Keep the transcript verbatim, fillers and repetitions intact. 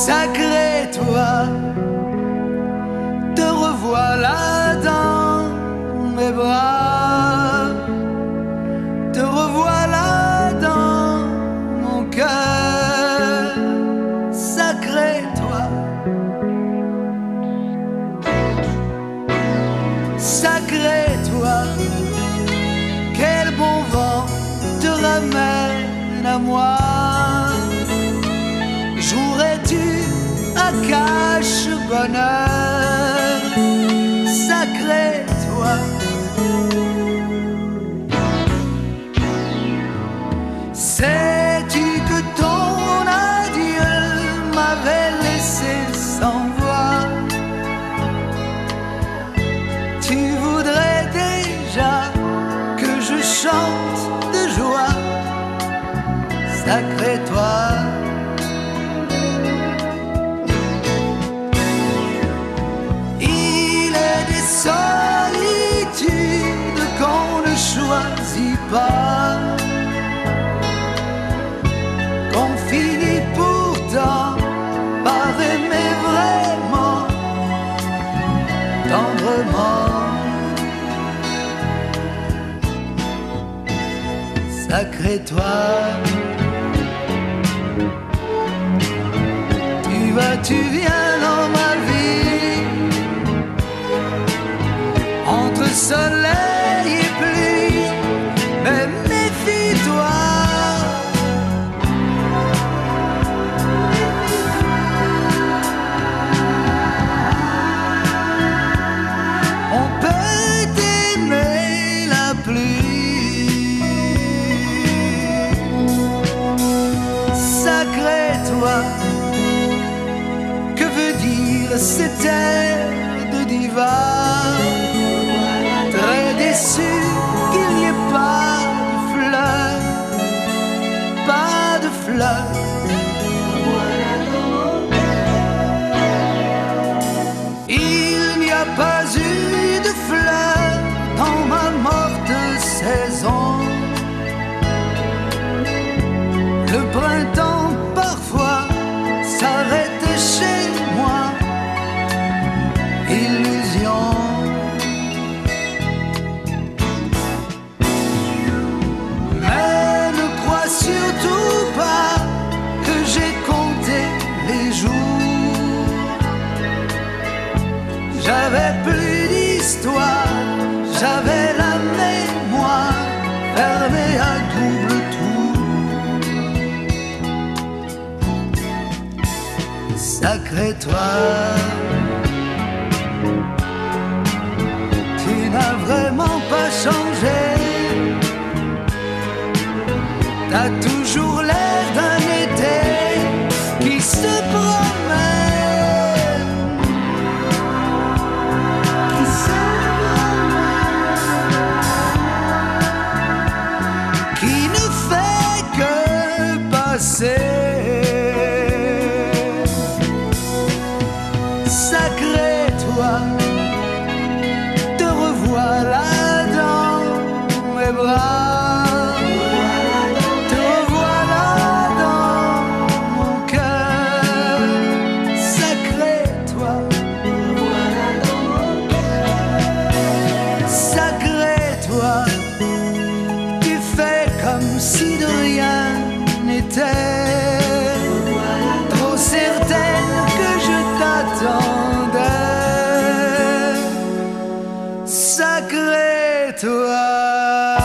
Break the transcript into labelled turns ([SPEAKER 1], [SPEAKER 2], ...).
[SPEAKER 1] Sacré toi, te revoilà dans mes bras, te revoilà dans mon cœur. Sacré toi, sacré toi, quel bon vent te ramène à moi. Jouerais-tu à cache-bonheur? Sacré toi, sais-tu que ton adieu m'avait laissé sans voix? Tu voudrais déjà que je chante de joie. Sacré toi, solitude qu'on ne choisit pas, qu'on finit pourtant par aimer vraiment, tendrement. Sacré toi, tu vas, tu viens dans ma vie, entre soleil et pluie, mais méfie-toi. On peut aimer la pluie. Sacré toi, que veut dire cet air de diva? Très déçu qu'il n'y ait pas de fleurs, pas de fleurs. Il n'y a pas eu de fleurs dans ma morte saison. Le printemps parfois s'arrête chez moi. Illusion. Surtout pas que j'ai compté les jours. J'avais plus d'histoire, j'avais la mémoire fermée à double tour. Sacré toi, tu n'as vraiment pas changé. T'as toujours l'air d'un été qui se promène, qui se promène, qui ne fait que passer. Sacré toi, te revoilà dans mes bras. Tu fais comme si de rien n'était, trop certaine que je t'attendais. Sacré toi.